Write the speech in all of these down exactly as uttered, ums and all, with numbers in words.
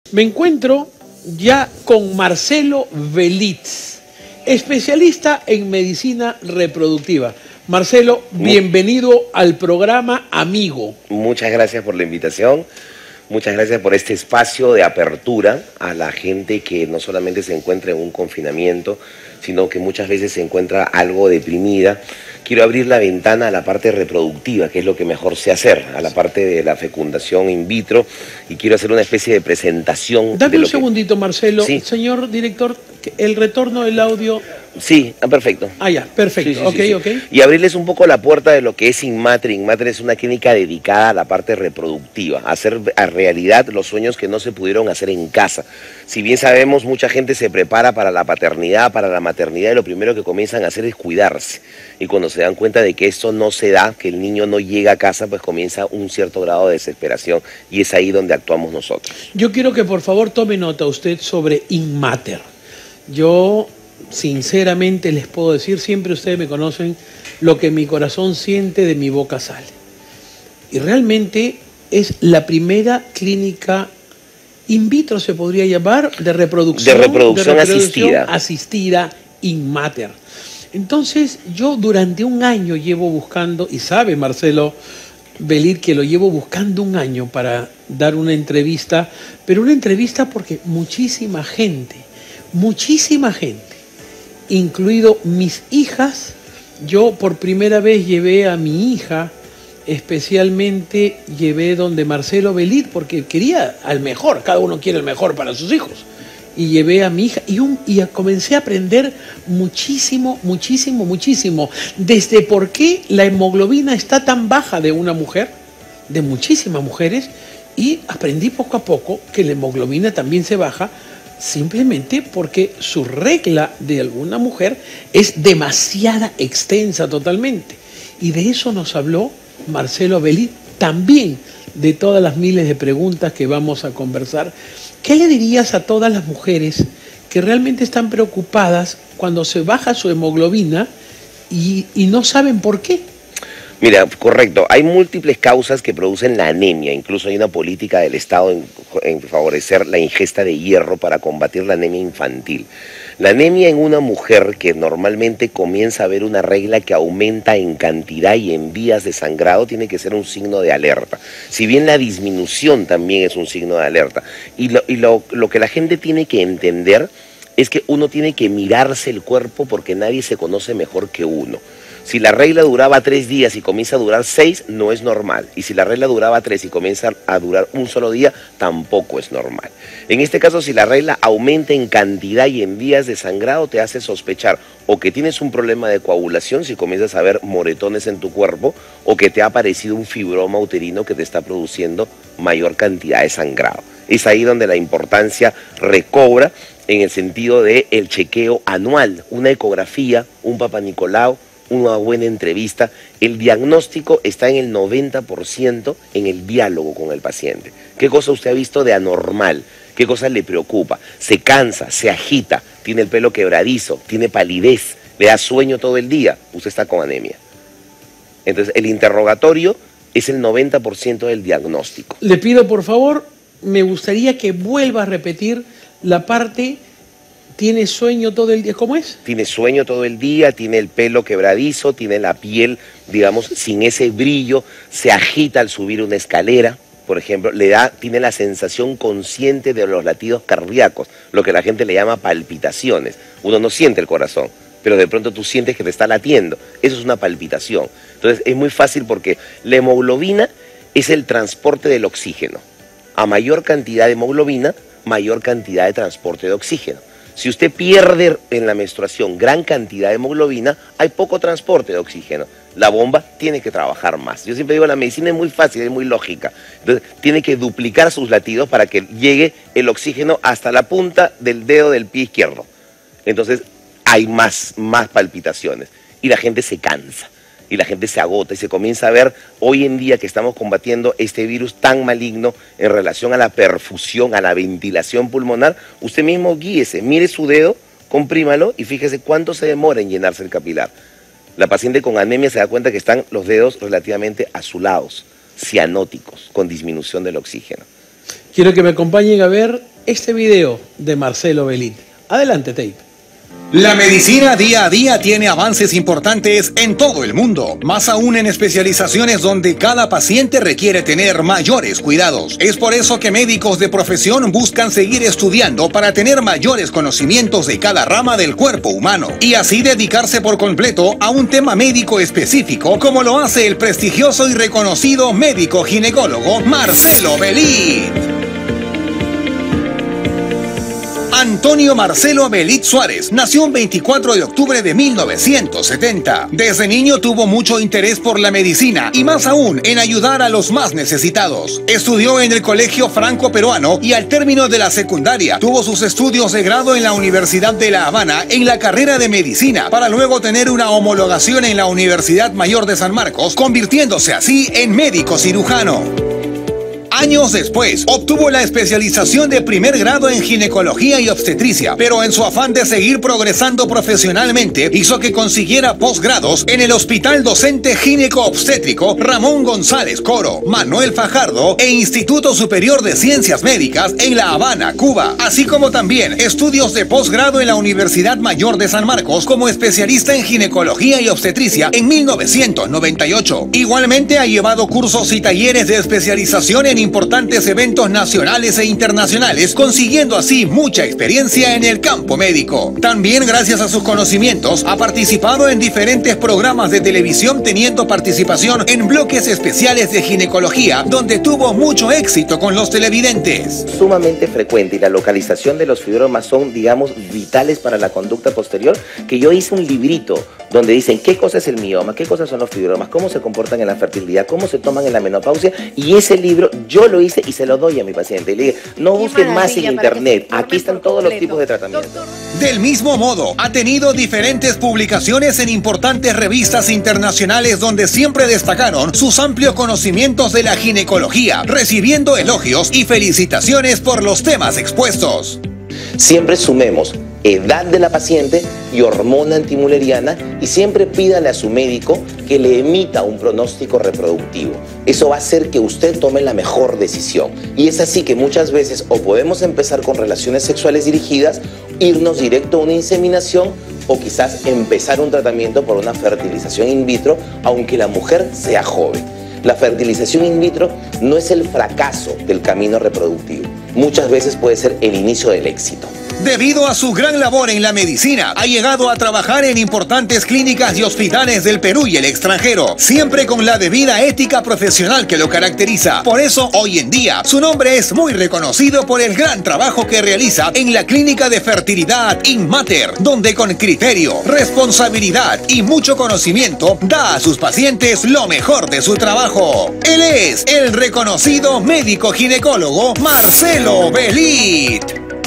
Me encuentro ya con Marcelo Velitz, especialista en medicina reproductiva. Marcelo, bienvenido al programa Amigo. Muchas gracias por la invitación, muchas gracias por este espacio de apertura a la gente que no solamente se encuentra en un confinamiento, sino que muchas veces se encuentra algo deprimida. Quiero abrir la ventana a la parte reproductiva, que es lo que mejor sé hacer, a la parte de la fecundación in vitro, y quiero hacer una especie de presentación. Dame de un lo segundito, que... Marcelo. Sí. Señor director, el retorno del audio... Sí, ah, perfecto. Ah, ya, perfecto. Sí, sí, ok, sí, sí. ok. Y abrirles un poco la puerta de lo que es Inmatre. Inmatre es una clínica dedicada a la parte reproductiva, a hacer a realidad los sueños que no se pudieron hacer en casa. Si bien sabemos, mucha gente se prepara para la paternidad, para la maternidad, y lo primero que comienzan a hacer es cuidarse. Y cuando se dan cuenta de que esto no se da, que el niño no llega a casa, pues comienza un cierto grado de desesperación, y es ahí donde actuamos nosotros. Yo quiero que por favor tome nota usted sobre Inmatter. Yo... sinceramente les puedo decir, siempre ustedes me conocen, lo que mi corazón siente de mi boca sale. Y realmente es la primera clínica in vitro, se podría llamar, de reproducción, de reproducción, de reproducción asistida. asistida Inmatter. Entonces yo durante un año llevo buscando, y sabe Marcelo Velitz que lo llevo buscando un año para dar una entrevista, pero una entrevista porque muchísima gente, muchísima gente, incluido mis hijas, yo por primera vez llevé a mi hija, especialmente llevé donde Marcelo Velitz, porque quería al mejor, cada uno quiere el mejor para sus hijos, y llevé a mi hija y, un, y comencé a aprender muchísimo, muchísimo, muchísimo, desde por qué la hemoglobina está tan baja de una mujer, de muchísimas mujeres, y aprendí poco a poco que la hemoglobina también se baja simplemente porque su regla de alguna mujer es demasiada extensa totalmente. Y de eso nos habló Marcelo Velitz, también de todas las miles de preguntas que vamos a conversar. ¿Qué le dirías a todas las mujeres que realmente están preocupadas cuando se baja su hemoglobina y, y no saben por qué? Mira, correcto, hay múltiples causas que producen la anemia, incluso hay una política del Estado en, en favorecer la ingesta de hierro para combatir la anemia infantil. La anemia en una mujer que normalmente comienza a ver una regla que aumenta en cantidad y en vías de sangrado tiene que ser un signo de alerta. Si bien la disminución también es un signo de alerta. Y lo, y lo, lo que la gente tiene que entender es que uno tiene que mirarse el cuerpo porque nadie se conoce mejor que uno. Si la regla duraba tres días y comienza a durar seis, no es normal. Y si la regla duraba tres y comienza a durar un solo día, tampoco es normal. En este caso, si la regla aumenta en cantidad y en vías de sangrado, te hace sospechar o que tienes un problema de coagulación, si comienzas a ver moretones en tu cuerpo, o que te ha aparecido un fibroma uterino que te está produciendo mayor cantidad de sangrado. Es ahí donde la importancia recobra en el sentido del chequeo anual, una ecografía, un Papa Nicolau, una buena entrevista. El diagnóstico está en el noventa por ciento en el diálogo con el paciente. ¿Qué cosa usted ha visto de anormal? ¿Qué cosa le preocupa? ¿Se cansa? ¿Se agita? ¿Tiene el pelo quebradizo? ¿Tiene palidez? ¿Le da sueño todo el día? Usted está con anemia. Entonces el interrogatorio es el noventa por ciento del diagnóstico. Le pido por favor, me gustaría que vuelva a repetir la parte... ¿Tiene sueño todo el día? ¿Cómo es? Tiene sueño todo el día, tiene el pelo quebradizo, tiene la piel, digamos, sin ese brillo, se agita al subir una escalera, por ejemplo, le da, tiene la sensación consciente de los latidos cardíacos, lo que la gente le llama palpitaciones. Uno no siente el corazón, pero de pronto tú sientes que te está latiendo. Eso es una palpitación. Entonces es muy fácil porque la hemoglobina es el transporte del oxígeno. A mayor cantidad de hemoglobina, mayor cantidad de transporte de oxígeno. Si usted pierde en la menstruación gran cantidad de hemoglobina, hay poco transporte de oxígeno. La bomba tiene que trabajar más. Yo siempre digo, la medicina es muy fácil, es muy lógica. Entonces, tiene que duplicar sus latidos para que llegue el oxígeno hasta la punta del dedo del pie izquierdo. Entonces, hay más, más palpitaciones y la gente se cansa. Y la gente se agota y se comienza a ver hoy en día que estamos combatiendo este virus tan maligno en relación a la perfusión, a la ventilación pulmonar. Usted mismo guíese, mire su dedo, comprímalo y fíjese cuánto se demora en llenarse el capilar. La paciente con anemia se da cuenta que están los dedos relativamente azulados, cianóticos, con disminución del oxígeno. Quiero que me acompañen a ver este video de Marcelo Bellit. Adelante, Tape. La medicina día a día tiene avances importantes en todo el mundo, más aún en especializaciones donde cada paciente requiere tener mayores cuidados. Es por eso que médicos de profesión buscan seguir estudiando para tener mayores conocimientos de cada rama del cuerpo humano y así dedicarse por completo a un tema médico específico, como lo hace el prestigioso y reconocido médico ginecólogo Marcelo Bellit. Antonio Marcelo Bellit Suárez nació el veinticuatro de octubre de mil novecientos setenta. Desde niño tuvo mucho interés por la medicina y más aún en ayudar a los más necesitados. Estudió en el Colegio Franco-Peruano y al término de la secundaria tuvo sus estudios de grado en la Universidad de La Habana en la carrera de medicina, para luego tener una homologación en la Universidad Mayor de San Marcos, convirtiéndose así en médico cirujano. Años después, obtuvo la especialización de primer grado en ginecología y obstetricia, pero en su afán de seguir progresando profesionalmente, hizo que consiguiera posgrados en el Hospital Docente Gineco-Obstétrico Ramón González Coro, Manuel Fajardo e Instituto Superior de Ciencias Médicas en La Habana, Cuba, así como también estudios de posgrado en la Universidad Mayor de San Marcos como especialista en ginecología y obstetricia en mil novecientos noventa y ocho. Igualmente ha llevado cursos y talleres de especialización en importantes eventos nacionales e internacionales, consiguiendo así mucha experiencia en el campo médico. También, gracias a sus conocimientos, ha participado en diferentes programas de televisión, teniendo participación en bloques especiales de ginecología, donde tuvo mucho éxito con los televidentes. Sumamente frecuente, y la localización de los fibromas son, digamos, vitales para la conducta posterior, que yo hice un librito donde dicen qué cosa es el mioma, qué cosas son los fibromas, cómo se comportan en la fertilidad, cómo se toman en la menopausia, y ese libro yo lo hice y se lo doy a mi paciente. Y le dije, no busquen más en internet, aquí están todos los tipos de tratamientos. Del mismo modo, ha tenido diferentes publicaciones en importantes revistas internacionales donde siempre destacaron sus amplios conocimientos de la ginecología, recibiendo elogios y felicitaciones por los temas expuestos. Siempre sumemos edad de la paciente y hormona antimuleriana, y siempre pídale a su médico que le emita un pronóstico reproductivo. Eso va a hacer que usted tome la mejor decisión. Y es así que muchas veces o podemos empezar con relaciones sexuales dirigidas, irnos directo a una inseminación, o quizás empezar un tratamiento por una fertilización in vitro, aunque la mujer sea joven. La fertilización in vitro no es el fracaso del camino reproductivo. Muchas veces puede ser el inicio del éxito. Debido a su gran labor en la medicina, ha llegado a trabajar en importantes clínicas y hospitales del Perú y el extranjero, siempre con la debida ética profesional que lo caracteriza. Por eso, hoy en día, su nombre es muy reconocido por el gran trabajo que realiza en la clínica de fertilidad InMater, donde con criterio, responsabilidad y mucho conocimiento da a sus pacientes lo mejor de su trabajo. Él es el reconocido médico ginecólogo Marcelo Bellit.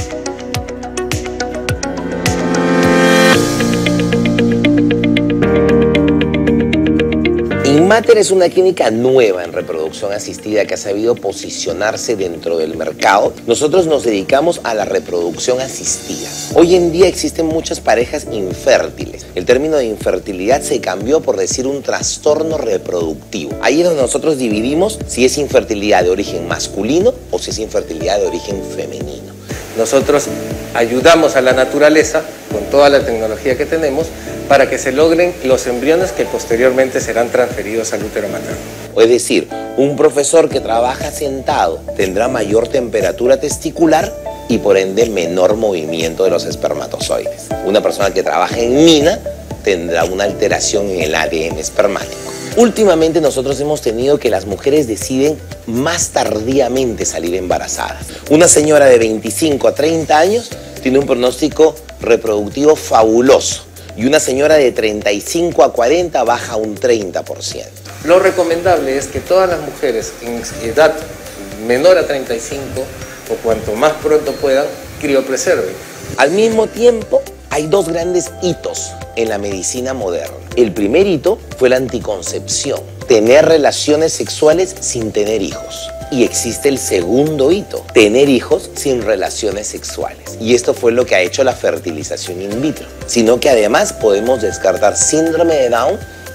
InMater es una clínica nueva en reproducción asistida que ha sabido posicionarse dentro del mercado. Nosotros nos dedicamos a la reproducción asistida. Hoy en día existen muchas parejas infértiles. El término de infertilidad se cambió por decir un trastorno reproductivo. Ahí es donde nosotros dividimos si es infertilidad de origen masculino o si es infertilidad de origen femenino. Nosotros ayudamos a la naturaleza con toda la tecnología que tenemos para que se logren los embriones que posteriormente serán transferidos al útero materno. Es decir, un profesor que trabaja sentado tendrá mayor temperatura testicular y por ende menor movimiento de los espermatozoides. Una persona que trabaja en mina tendrá una alteración en el A D N espermático. Últimamente nosotros hemos tenido que las mujeres deciden más tardíamente salir embarazadas. Una señora de veinticinco a treinta años tiene un pronóstico reproductivo fabuloso y una señora de treinta y cinco a cuarenta baja un treinta por ciento. Lo recomendable es que todas las mujeres en edad menor a treinta y cinco o cuanto más pronto puedan, criopreserven. Al mismo tiempo, hay dos grandes hitos en la medicina moderna. El primer hito fue la anticoncepción, tener relaciones sexuales sin tener hijos. Y existe el segundo hito, tener hijos sin relaciones sexuales. Y esto fue lo que ha hecho la fertilización in vitro. Sino que además podemos descartar síndrome de Down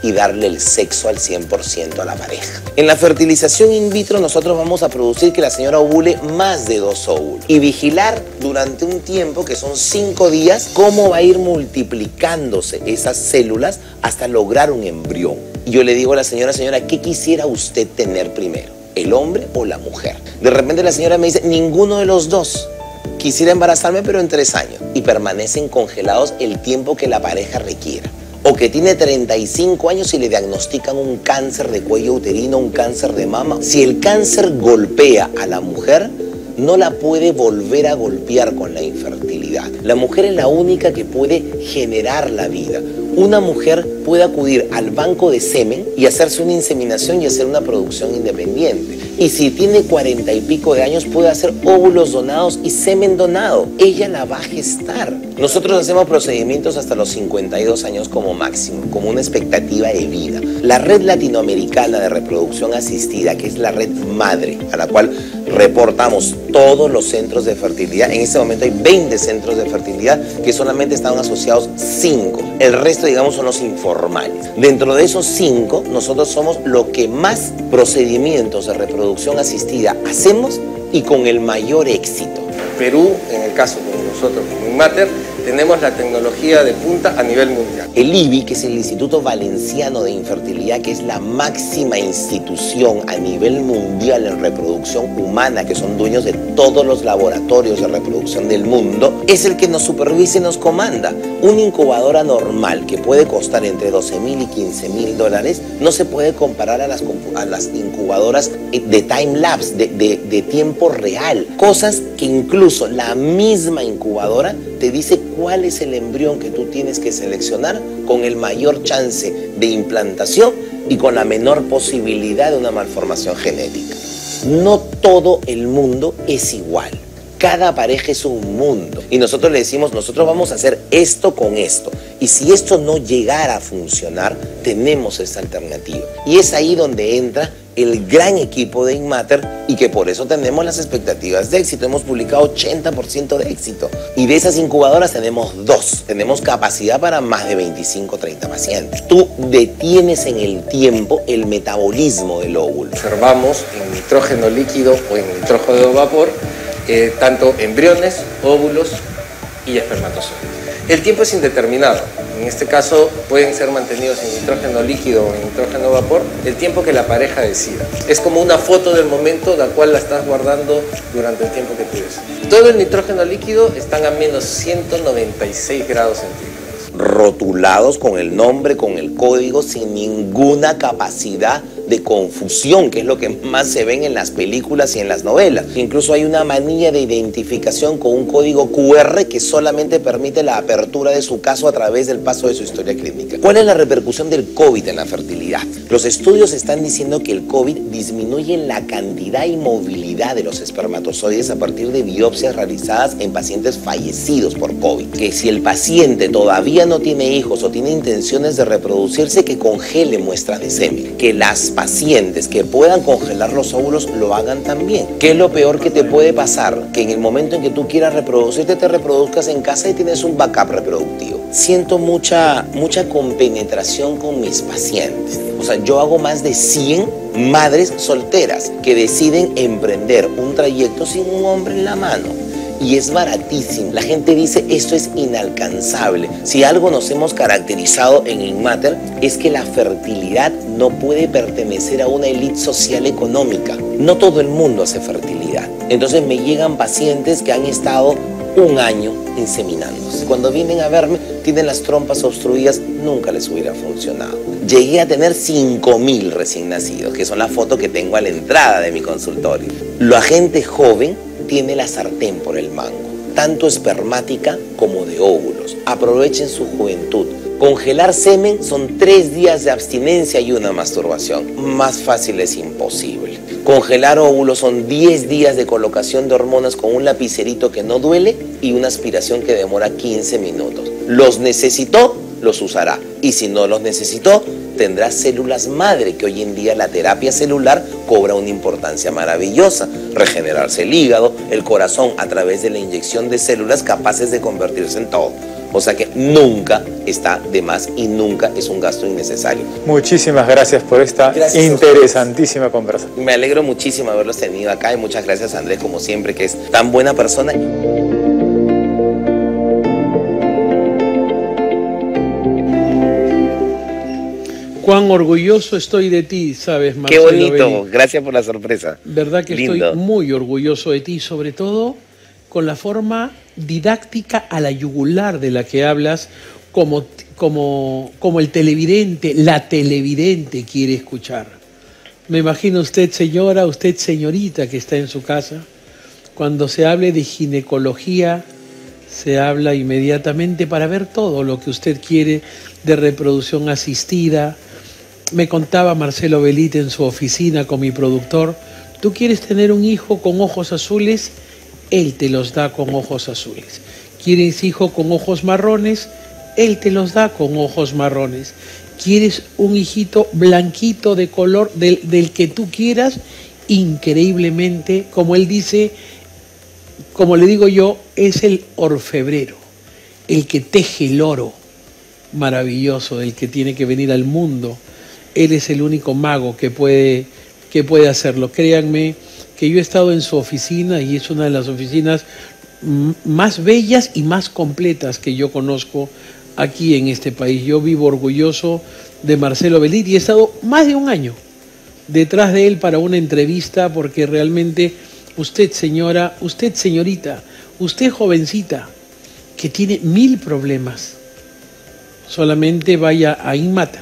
y darle el sexo al cien por ciento a la pareja. En la fertilización in vitro nosotros vamos a producir que la señora ovule más de dos óvulos y vigilar durante un tiempo que son cinco días cómo va a ir multiplicándose esas células hasta lograr un embrión. Y yo le digo a la señora, señora, ¿qué quisiera usted tener primero? ¿El hombre o la mujer? De repente la señora me dice, ninguno de los dos. Quisiera embarazarme pero en tres años. Y permanecen congelados el tiempo que la pareja requiera. O que tiene treinta y cinco años y le diagnostican un cáncer de cuello uterino, un cáncer de mama. Si el cáncer golpea a la mujer, no la puede volver a golpear con la infertilidad. La mujer es la única que puede generar la vida. Una mujer puede acudir al banco de semen y hacerse una inseminación y hacer una producción independiente. Y si tiene cuarenta y pico de años puede hacer óvulos donados y semen donado. Ella la va a gestar. Nosotros hacemos procedimientos hasta los cincuenta y dos años como máximo, como una expectativa de vida. La Red Latinoamericana de Reproducción Asistida, que es la red madre, a la cual reportamos todos los centros de fertilidad. En este momento hay veinte centros de fertilidad que solamente estaban asociados cinco. El resto, digamos, son los informales. Dentro de esos cinco, nosotros somos lo que más procedimientos de reproducción asistida hacemos y con el mayor éxito. Perú, en el caso como nosotros, como Inmater, tenemos la tecnología de punta a nivel mundial. El I B I, que es el Instituto Valenciano de Infertilidad, que es la máxima institución a nivel mundial en reproducción humana, que son dueños de todos los laboratorios de reproducción del mundo, es el que nos supervisa y nos comanda. Una incubadora normal que puede costar entre doce mil y quince mil dólares no se puede comparar a las, a las incubadoras de time lapse, de, de, de tiempo real. Cosas que incluso la misma incubadora te dice cuál es el embrión que tú tienes que seleccionar con el mayor chance de implantación y con la menor posibilidad de una malformación genética. No todo el mundo es igual. Cada pareja es un mundo y nosotros le decimos, nosotros vamos a hacer esto con esto y si esto no llegara a funcionar, tenemos esta alternativa. Y es ahí donde entra el gran equipo de Inmater y que por eso tenemos las expectativas de éxito. Hemos publicado ochenta por ciento de éxito y de esas incubadoras tenemos dos. Tenemos capacidad para más de veinticinco, treinta pacientes. Tú detienes en el tiempo el metabolismo del óvulo. Observamos en nitrógeno líquido o en nitrógeno de vapor eh, tanto embriones, óvulos y espermatozoides. El tiempo es indeterminado. En este caso pueden ser mantenidos en nitrógeno líquido o en nitrógeno vapor el tiempo que la pareja decida. Es como una foto del momento la cual la estás guardando durante el tiempo que tú decides. Todo el nitrógeno líquido están a menos ciento noventa y seis grados centígrados. Rotulados con el nombre, con el código, sin ninguna capacidad de confusión, que es lo que más se ven en las películas y en las novelas. Incluso hay una manilla de identificación con un código cu erre que solamente permite la apertura de su caso a través del paso de su historia clínica. ¿Cuál es la repercusión del COVID en la fertilidad? Los estudios están diciendo que el COVID disminuye la cantidad y movilidad de los espermatozoides a partir de biopsias realizadas en pacientes fallecidos por COVID. Que si el paciente todavía no tiene hijos o tiene intenciones de reproducirse, que congele muestras de semen. Que las pacientes que puedan congelar los óvulos lo hagan también. ¿Qué es lo peor que te puede pasar? Que en el momento en que tú quieras reproducirte, te reproduzcas en casa y tienes un backup reproductivo. Siento mucha, mucha compenetración con mis pacientes. O sea, yo hago más de cien madres solteras que deciden emprender un trayecto sin un hombre en la mano. Y es baratísimo. La gente dice, esto es inalcanzable. Si algo nos hemos caracterizado en Inmater es que la fertilidad no puede pertenecer a una élite social económica. No todo el mundo hace fertilidad. Entonces me llegan pacientes que han estado un año inseminándose. Cuando vienen a verme, tienen las trompas obstruidas, nunca les hubiera funcionado. Llegué a tener cinco mil recién nacidos, que son la foto que tengo a la entrada de mi consultorio. La gente joven tiene la sartén por el mango, tanto espermática como de óvulos. Aprovechen su juventud. Congelar semen son tres días de abstinencia y una masturbación. Más fácil es imposible. Congelar óvulos son diez días de colocación de hormonas con un lapicerito que no duele y una aspiración que demora quince minutos. ¿Los necesitó? Los usará. Y si no los necesitó, tendrá células madre, que hoy en día la terapia celular cobra una importancia maravillosa. Regenerarse el hígado, el corazón a través de la inyección de células capaces de convertirse en todo. O sea que nunca está de más y nunca es un gasto innecesario. Muchísimas gracias por esta gracias interesantísima conversación. Me alegro muchísimo haberlos tenido acá y muchas gracias a Andrés, como siempre, que es tan buena persona. Cuán orgulloso estoy de ti, sabes, Marcelo. Qué bonito, Belli. Gracias por la sorpresa. Verdad que Lindo. Estoy muy orgulloso de ti, sobre todo con la forma didáctica a la yugular de la que hablas, como, como, como el televidente, la televidente quiere escuchar. Me imagino usted, señora, usted, señorita, que está en su casa, cuando se hable de ginecología, se habla inmediatamente para ver todo lo que usted quiere de reproducción asistida. Me contaba Marcelo Bellit en su oficina con mi productor, tú quieres tener un hijo con ojos azules, él te los da con ojos azules. ¿Quieres hijo con ojos marrones? Él te los da con ojos marrones. ¿Quieres un hijito blanquito de color del, del que tú quieras? Increíblemente, como él dice, como le digo yo, es el orfebrero, el que teje el oro maravilloso, el que tiene que venir al mundo. Él es el único mago que puede, que puede hacerlo. Créanme que yo he estado en su oficina y es una de las oficinas más bellas y más completas que yo conozco aquí en este país. Yo vivo orgulloso de Marcelo Bellit y he estado más de un año detrás de él para una entrevista porque realmente usted, señora, usted, señorita, usted, jovencita, que tiene mil problemas, solamente vaya a Inmater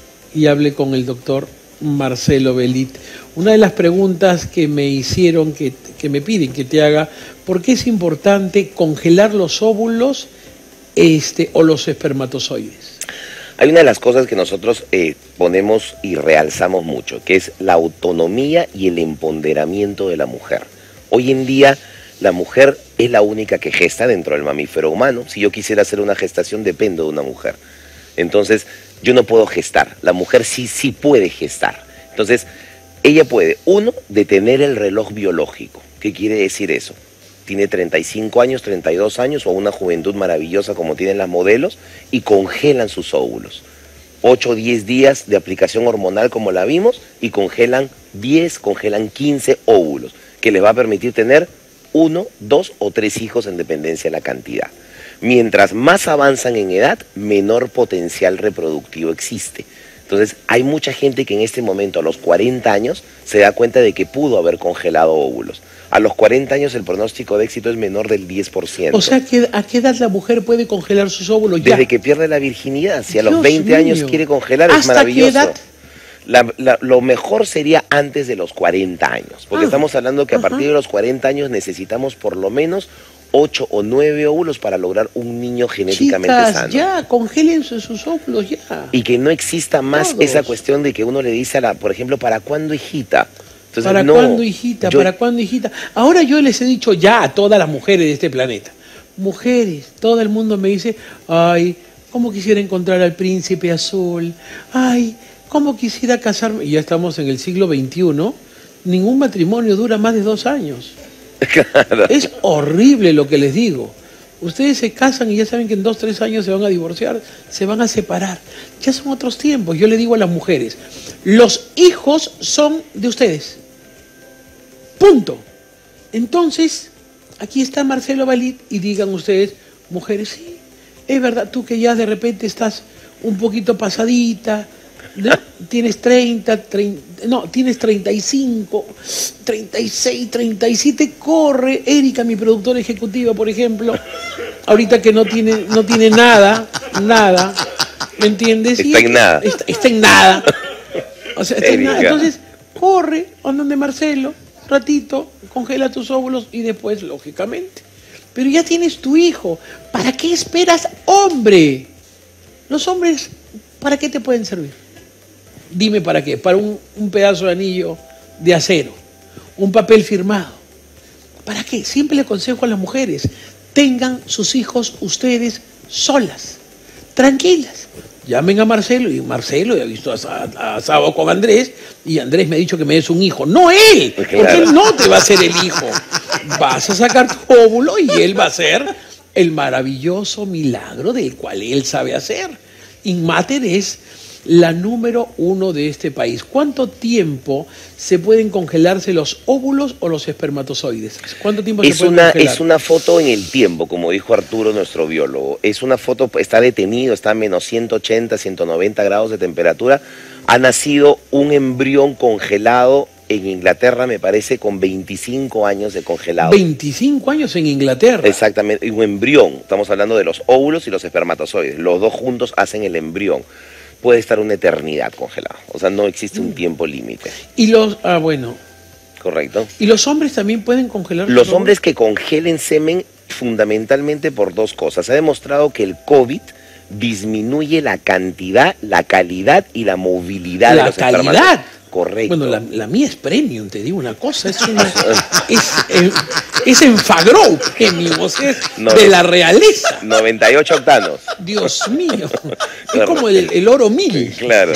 y hable con el doctor Marcelo Bellit. Una de las preguntas que me hicieron, que, que me piden que te haga, ¿por qué es importante congelar los óvulos este, o los espermatozoides? Hay una de las cosas que nosotros eh, ponemos y realzamos mucho, que es la autonomía y el empoderamiento de la mujer. Hoy en día la mujer es la única que gesta dentro del mamífero humano. Si yo quisiera hacer una gestación, dependo de una mujer. Entonces, yo no puedo gestar. La mujer sí, sí puede gestar. Entonces, ella puede, uno, detener el reloj biológico. ¿Qué quiere decir eso? Tiene treinta y cinco años, treinta y dos años o una juventud maravillosa como tienen las modelos y congelan sus óvulos. ocho o diez días de aplicación hormonal como la vimos y congelan diez, congelan quince óvulos, que les va a permitir tener uno, dos o tres hijos en dependencia de la cantidad. Mientras más avanzan en edad, menor potencial reproductivo existe. Entonces, hay mucha gente que en este momento, a los cuarenta años, se da cuenta de que pudo haber congelado óvulos. A los cuarenta años el pronóstico de éxito es menor del diez por ciento. O sea, ¿a qué edad la mujer puede congelar sus óvulos ya? Desde que pierde la virginidad. Si a Dios los veinte mío. años quiere congelar, es maravilloso. ¿Hasta qué edad? La, la, lo mejor sería antes de los cuarenta años, porque Ah, estamos hablando que a ajá. partir de los cuarenta años necesitamos por lo menos ocho o nueve óvulos para lograr un niño genéticamente Chicas, sano. ya, congelen sus, sus óvulos ya. Y que no exista más Todos. esa cuestión de que uno le dice a la, por ejemplo, ¿para cuándo, hijita? Entonces, ¿Para no, cuándo, hijita? yo- ¿Para cuándo, hijita? Ahora yo les he dicho ya a todas las mujeres de este planeta. Mujeres, todo el mundo me dice, ay, cómo quisiera encontrar al príncipe azul. Ay, cómo quisiera casarme. Y ya estamos en el siglo veintiuno. Ningún matrimonio dura más de dos años. Claro. Es horrible lo que les digo. Ustedes se casan y ya saben que en dos, tres años se van a divorciar, se van a separar. Ya son otros tiempos. Yo le digo a las mujeres, los hijos son de ustedes. Punto. Entonces, aquí está Marcelo Bellit y digan ustedes, mujeres, sí, es verdad, tú que ya de repente estás un poquito pasadita, ¿no? Tienes treinta, treinta, no, tienes treinta y cinco, treinta y seis, treinta y siete, corre. Erika, mi productora ejecutiva, por ejemplo, ahorita que no tiene, no tiene nada, nada, ¿me entiendes? Está en nada. Está, está en nada. O sea, está en nada. Erika. Entonces, corre a donde Marcelo, ratito, congela tus óvulos y después, lógicamente. Pero ya tienes tu hijo. ¿Para qué esperas, hombre? Los hombres, ¿para qué te pueden servir? Dime para qué. Para un, un pedazo de anillo de acero, un papel firmado. ¿Para qué? Siempre le aconsejo a las mujeres, tengan sus hijos ustedes solas, tranquilas. Llamen a Marcelo, y Marcelo, ya he visto a, a, a Sábado con Andrés, y Andrés me ha dicho que me des un hijo. No él, porque Claro. él no te va a ser el hijo. Vas a sacar tu óvulo y él va a ser el maravilloso milagro del cual él sabe hacer. Inmater es la número uno de este país. ¿Cuánto tiempo se pueden congelarse los óvulos o los espermatozoides? ¿Cuánto tiempo es se pueden una, congelar? Es una foto en el tiempo, como dijo Arturo, nuestro biólogo. Es una foto, está detenido, está a menos ciento ochenta, ciento noventa grados de temperatura. Ha nacido un embrión congelado en Inglaterra, me parece, con veinticinco años de congelado. veinticinco años en Inglaterra. Exactamente, un embrión. Estamos hablando de los óvulos y los espermatozoides. Los dos juntos hacen el embrión. Puede estar una eternidad congelado. O sea, no existe un tiempo límite. Y los, ah, bueno. Correcto. ¿Y los hombres también pueden congelar? Los hombres que congelen semen fundamentalmente por dos cosas. Se ha demostrado que el COVID disminuye la cantidad, la calidad y la movilidad de la los calidad. espermatozoides. Correcto. Bueno, la, la mía es premium, te digo una cosa, es una, es, es, es Enfagrow premium, o sea, es No, de la realeza. noventa y ocho octanos. Dios mío, es Claro. como el, el oro mil. Claro.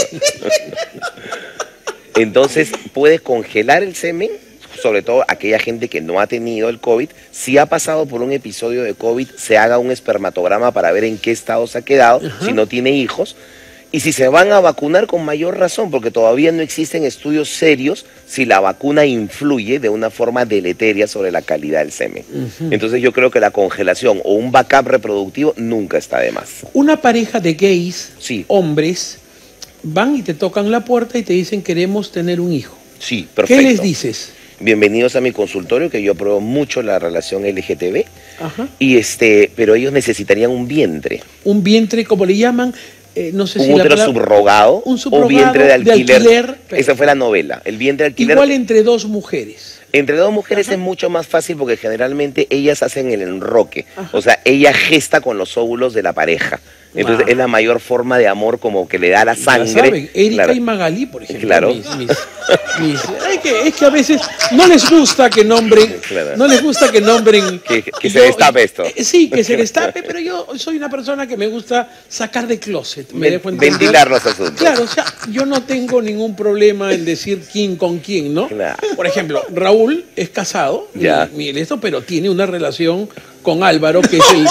Entonces, puede congelar el semen, sobre todo aquella gente que no ha tenido el COVID. Si ha pasado por un episodio de COVID, se haga un espermatograma para ver en qué estado se ha quedado, Ajá. si no tiene hijos. Y si se van a vacunar, con mayor razón, porque todavía no existen estudios serios si la vacuna influye de una forma deleteria sobre la calidad del semen. Uh-huh. Entonces yo creo que la congelación o un backup reproductivo nunca está de más. Una pareja de gays, sí. hombres, van y te tocan la puerta y te dicen queremos tener un hijo. Sí, perfecto. ¿Qué les dices? Bienvenidos a mi consultorio, que yo apruebo mucho la relación L G T B. Ajá. Y este, pero ellos necesitarían un vientre. Un vientre, como le llaman, eh, no sé un si útero la subrogado, un subrogado o vientre de alquiler. De alquiler Esa fue la novela, el vientre de alquiler. Igual entre dos mujeres. Entre dos mujeres Ajá. es mucho más fácil porque generalmente ellas hacen el enroque. Ajá. O sea, ella gesta con los óvulos de la pareja. Entonces ah. es la mayor forma de amor, como que le da la sangre. Ya saben, Erika claro. y Magalí, por ejemplo. Claro. Mis, mis, mis, es, que, es que a veces no les gusta que nombren, claro. no les gusta que nombren. Que, que yo, se destape esto. Eh, sí, que se destape, pero yo soy una persona que me gusta sacar de closet. Me dejo ventilar los asuntos. Claro, o sea, yo no tengo ningún problema en decir quién con quién, ¿no? Claro. Por ejemplo, Raúl es casado, ya. Mi, mi, esto, pero tiene una relación con Álvaro, que es el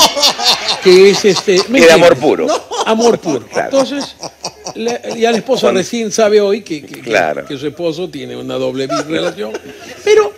que es este ¿me de amor puro no. amor puro claro. Entonces la, ya la esposa Cuando... recién sabe hoy que, que, claro. que, que su esposo tiene una doble relación, pero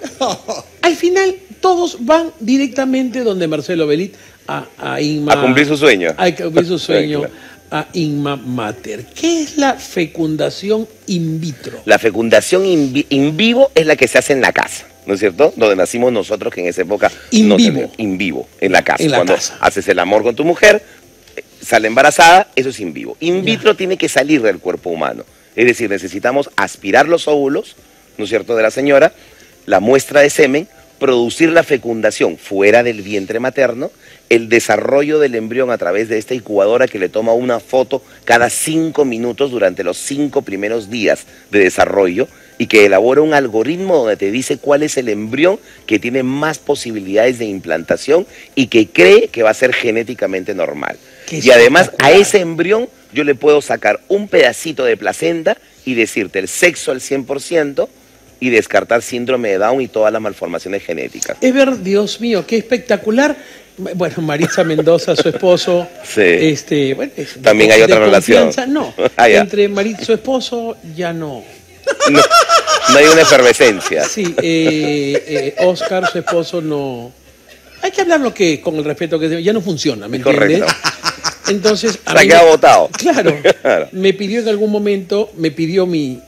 al final todos van directamente donde Marcelo Bellit a, a Inma a cumplir su sueño a cumplir su sueño claro. a Inmamater. ¿Qué es la fecundación in vitro? La fecundación in, vi in vivo es la que se hace en la casa, ¿no es cierto? Donde nacimos nosotros, que en esa época... In no vivo. Tenía, in vivo, en la casa. En la Cuando casa. haces el amor con tu mujer, sale embarazada, eso es in vivo. In vitro ya. Tiene que salir del cuerpo humano. Es decir, necesitamos aspirar los óvulos, ¿no es cierto?, de la señora, la muestra de semen, producir la fecundación fuera del vientre materno, el desarrollo del embrión a través de esta incubadora que le toma una foto cada cinco minutos durante los cinco primeros días de desarrollo, y que elabora un algoritmo donde te dice cuál es el embrión que tiene más posibilidades de implantación y que cree que va a ser genéticamente normal. Y además a ese embrión yo le puedo sacar un pedacito de placenta y decirte el sexo al cien por ciento y descartar síndrome de Down y todas las malformaciones genéticas. Es ver, Dios mío, qué espectacular. Bueno, Maritza Mendoza, su esposo, sí. este, bueno, es también de, hay otra de relación. No, ah, entre Maritza, su esposo, ya no. No, no hay una efervescencia. Sí, eh, eh, Oscar, su esposo, no. Hay que hablar lo que, con el respeto que ya no funciona, ¿me entiendes? Correcto. Entonces, a se ha quedado votado. Claro, claro. Me pidió en algún momento, me pidió mi.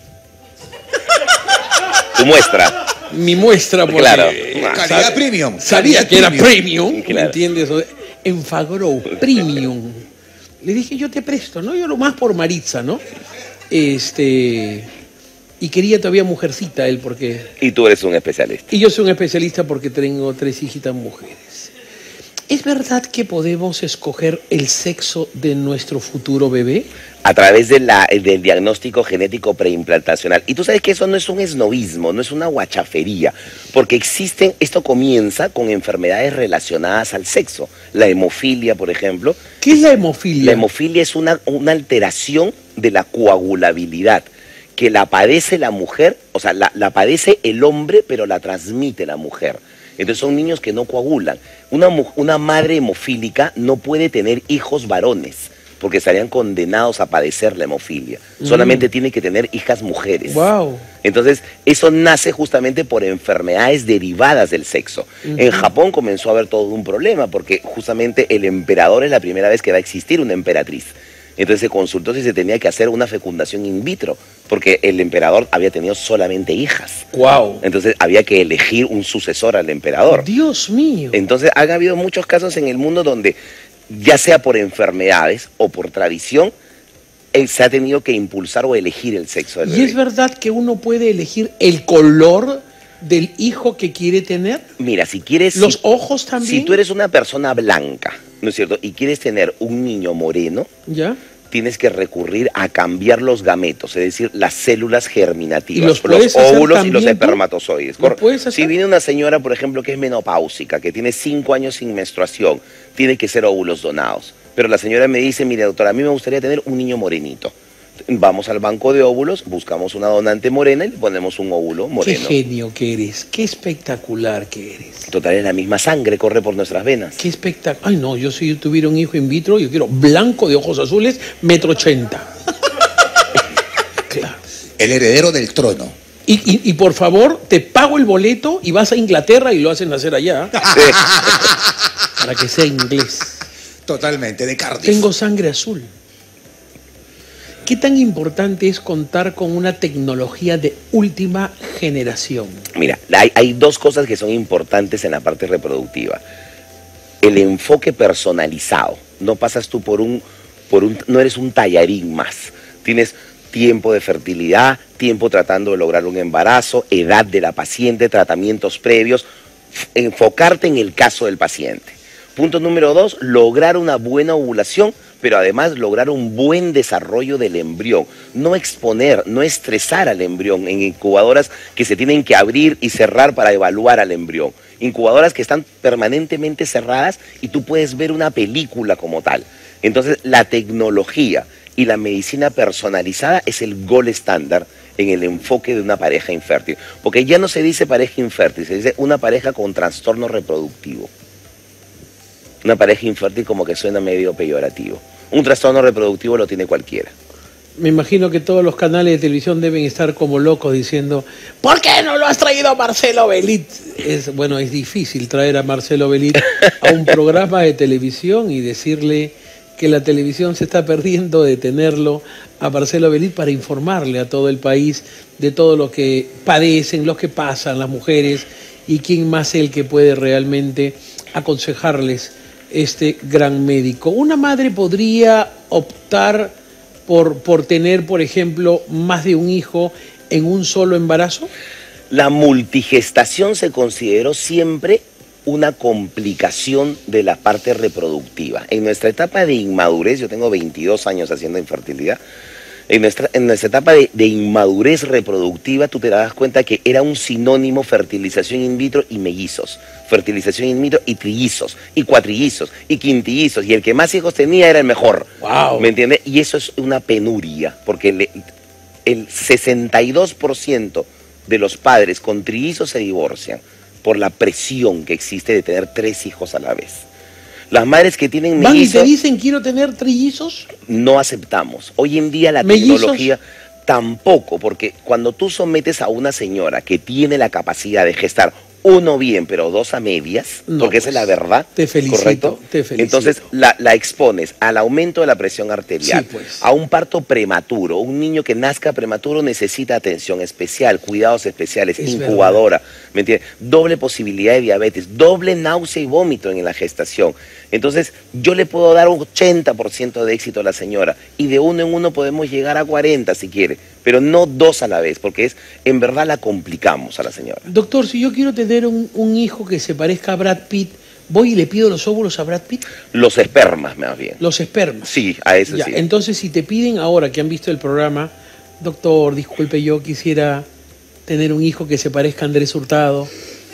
Tu muestra. Mi muestra, porque, claro. Eh, calidad sab premium. Sabía calidad que era premium, premium, claro. ¿me entiendes? Enfagrow, premium. Le dije, yo te presto, ¿no? Yo lo más por Maritza, ¿no? Este. Y quería todavía mujercita él, porque... Y tú eres un especialista. Y yo soy un especialista porque tengo tres hijitas mujeres. ¿Es verdad que podemos escoger el sexo de nuestro futuro bebé? A través de la, del diagnóstico genético preimplantacional. Y tú sabes que eso no es un esnovismo, no es una guachafería, porque existen, esto comienza con enfermedades relacionadas al sexo. La hemofilia, por ejemplo. ¿Qué es la hemofilia? La hemofilia es una, una alteración de la coagulabilidad, que la padece la mujer, o sea, la, la padece el hombre, pero la transmite la mujer. Entonces son niños que no coagulan. Una, una madre hemofílica no puede tener hijos varones, porque estarían condenados a padecer la hemofilia. Mm. Solamente tiene que tener hijas mujeres. Wow. Entonces, eso nace justamente por enfermedades derivadas del sexo. Uh-huh. En Japón comenzó a haber todo un problema, porque justamente el emperador es la primera vez que va a existir una emperatriz. Entonces se consultó si se tenía que hacer una fecundación in vitro, porque el emperador había tenido solamente hijas. Wow. Entonces había que elegir un sucesor al emperador. Dios mío. Entonces han habido muchos casos en el mundo donde, ya sea por enfermedades o por tradición, él se ha tenido que impulsar o elegir el sexo del bebé. ¿Y es verdad que uno puede elegir el color del hijo que quiere tener? Mira, si quieres... ¿Los si, ojos también? Si tú eres una persona blanca, ¿no es cierto?, y quieres tener un niño moreno, ¿ya?, tienes que recurrir a cambiar los gametos, es decir, las células germinativas, ¿Y los, los óvulos y los espermatozoides. ¿Lo puedes hacer? Si viene una señora, por ejemplo, que es menopáusica, que tiene cinco años sin menstruación, tiene que ser óvulos donados. Pero la señora me dice, mire doctora, a mí me gustaría tener un niño morenito. Vamos al banco de óvulos, buscamos una donante morena y le ponemos un óvulo moreno. Qué genio que eres, qué espectacular que eres. Total, es la misma sangre, corre por nuestras venas. Qué espectacular. Ay, no, yo si yo tuviera un hijo in vitro, yo quiero blanco de ojos azules, metro ochenta. Claro. El heredero del trono. Y, y, y por favor, te pago el boleto y vas a Inglaterra y lo hacen nacer allá. Sí. Para que sea inglés. Totalmente, de Cardiff. Tengo sangre azul. ¿Qué tan importante es contar con una tecnología de última generación? Mira, hay, hay dos cosas que son importantes en la parte reproductiva. El enfoque personalizado. No pasas tú por un, por un... No eres un tallarín más. Tienes tiempo de fertilidad, tiempo tratando de lograr un embarazo, edad de la paciente, tratamientos previos. Enfocarte en el caso del paciente. Punto número dos, lograr una buena ovulación, pero además lograr un buen desarrollo del embrión. No exponer, no estresar al embrión en incubadoras que se tienen que abrir y cerrar para evaluar al embrión. Incubadoras que están permanentemente cerradas y tú puedes ver una película como tal. Entonces, la tecnología y la medicina personalizada es el gold estándar en el enfoque de una pareja infértil. Porque ya no se dice pareja infértil, se dice una pareja con trastorno reproductivo. Una pareja infértil como que suena medio peyorativo. Un trastorno reproductivo lo tiene cualquiera. Me imagino que todos los canales de televisión deben estar como locos diciendo ¿por qué no lo has traído a Marcelo Bellit? Es, bueno, es difícil traer a Marcelo Bellit a un programa de televisión y decirle que la televisión se está perdiendo de tenerlo a Marcelo Bellit para informarle a todo el país de todo lo que padecen, lo que pasan las mujeres y quién más el que puede realmente aconsejarles este gran médico. ¿Una madre podría optar por, por tener, por ejemplo, más de un hijo en un solo embarazo? La multigestación se consideró siempre una complicación de la parte reproductiva. En nuestra etapa de inmadurez, yo tengo veintidós años haciendo infertilidad, en nuestra, en nuestra etapa de, de inmadurez reproductiva, tú te das cuenta que era un sinónimo fertilización in vitro y mellizos, fertilización in vitro y trillizos, y cuatrillizos, y quintillizos, y el que más hijos tenía era el mejor. Wow. ¿Me entiendes? Y eso es una penuria, porque le, el sesenta y dos por ciento de los padres con trillizos se divorcian por la presión que existe de tener tres hijos a la vez. Las madres que tienen mellizos... ¿Van y te dicen quiero tener trillizos? No aceptamos. Hoy en día la ¿Mellizos? Tecnología tampoco, porque cuando tú sometes a una señora que tiene la capacidad de gestar uno bien, pero dos a medias, No, porque pues, esa es la verdad, te felicito, ¿correcto? te felicito. Entonces la, la expones al aumento de la presión arterial, Sí, pues. a un parto prematuro. Un niño que nazca prematuro necesita atención especial, cuidados especiales, Es incubadora, ¿me entiendes? Doble posibilidad de diabetes, doble náusea y vómito en la gestación. Entonces yo le puedo dar un ochenta por ciento de éxito a la señora y de uno en uno podemos llegar a cuarenta si quiere, pero no dos a la vez, porque es en verdad la complicamos a la señora. Doctor, si yo quiero tener un, un hijo que se parezca a Brad Pitt, ¿voy y le pido los óvulos a Brad Pitt? Los espermas, más bien. Los espermas. Sí, a eso Ya, sí. entonces, si te piden ahora que han visto el programa, doctor, disculpe, yo quisiera tener un hijo que se parezca a Andrés Hurtado.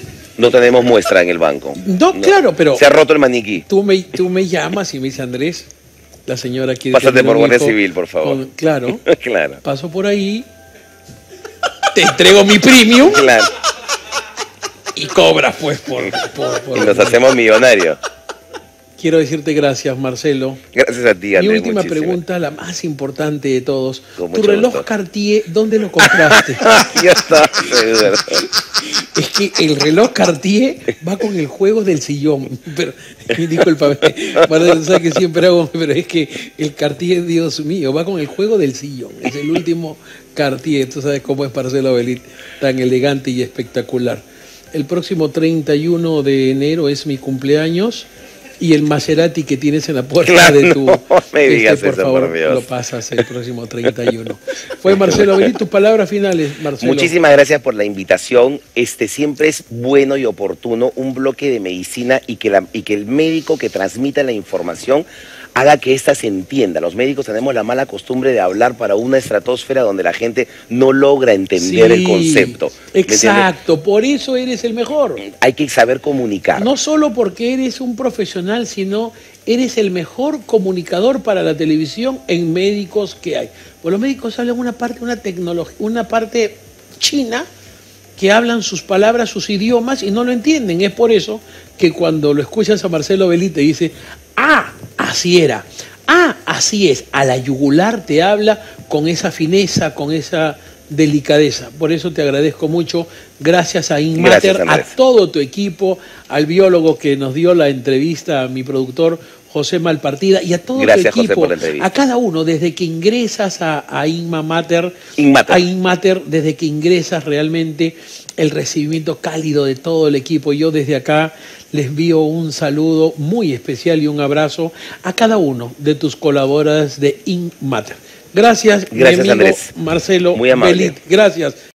No tenemos muestra en el banco. No, claro, pero Se ha roto el maniquí. tú me, tú me llamas y me dices, Andrés, la señora quiere Pásate tener por un Guardia hijo Civil, por favor. con- claro, Claro, paso por ahí, te entrego mi premium claro. y cobras pues por... por, por Y nos hacemos millonarios. Quiero decirte gracias, Marcelo. Gracias a ti, Mi Andrés. última muchísimas. pregunta, la más importante de todos. Con Tu mucho reloj gusto. Cartier, ¿dónde lo compraste? Ya está, seguro. Es que el reloj Cartier va con el juego del sillón. Pero, discúlpame, Marcelo, sabes que siempre hago, pero es que el Cartier, Dios mío, va con el juego del sillón. Es el último Cartier. Tú sabes cómo es Marcelo Belit, tan elegante y espectacular. El próximo treinta y uno de enero es mi cumpleaños. Y el Maserati que tienes en la puerta Claro, de tu... no me este, digas por eso, favor, por Dios. lo pasas el próximo treinta y uno. Fue Marcelo Belit, tus palabras finales, Marcelo. Muchísimas gracias por la invitación. Este siempre es bueno y oportuno un bloque de medicina y que, la, y que el médico que transmita la información haga que ésta se entienda. Los médicos tenemos la mala costumbre de hablar para una estratosfera donde la gente no logra entender Sí, el concepto. ¿Me exacto, por eso eres el mejor. entiendes? Hay que saber comunicar. No solo porque eres un profesional, sino eres el mejor comunicador para la televisión en médicos que hay. Pues los médicos hablan una parte, una tecnología, una parte china, que hablan sus palabras, sus idiomas y no lo entienden. Es por eso que cuando lo escuchas a Marcelo Belit te dice, ah, así era, ah, así es, a la yugular te habla con esa fineza, con esa delicadeza. Por eso te agradezco mucho. Gracias a Inmater, Gracias, a Andrés. todo tu equipo, al biólogo que nos dio la entrevista, a mi productor José Malpartida, y a todo Gracias, tu José, equipo, por la entrevista. a cada uno, desde que ingresas a, a Inma Mater, Inmater. a Inmater, desde que ingresas realmente el recibimiento cálido de todo el equipo. Yo desde acá les envío un saludo muy especial y un abrazo a cada uno de tus colaboradores de Inmater. Gracias, Gracias, mi amigo Andrés. Marcelo Muy amable. Belit. Gracias.